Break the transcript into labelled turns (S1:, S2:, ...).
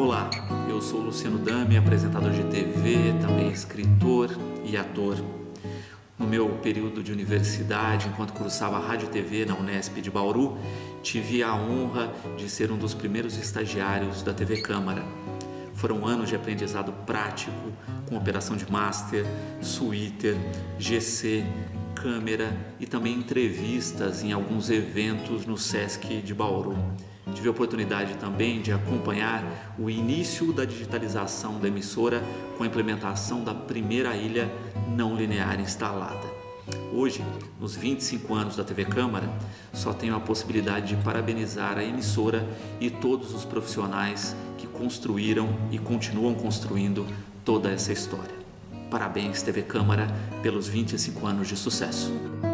S1: Olá, eu sou Luciano Dami, apresentador de TV, também escritor e ator. No meu período de universidade, enquanto cursava rádio e TV na Unesp de Bauru, tive a honra de ser um dos primeiros estagiários da TV Câmara. Foram anos de aprendizado prático, com operação de master, suíter, GC, câmera e também entrevistas em alguns eventos no Sesc de Bauru. Tive a oportunidade também de acompanhar o início da digitalização da emissora com a implementação da primeira ilha não linear instalada. Hoje, nos 25 anos da TV Câmara, só tenho a possibilidade de parabenizar a emissora e todos os profissionais que construíram e continuam construindo toda essa história. Parabéns, TV Câmara, pelos 25 anos de sucesso.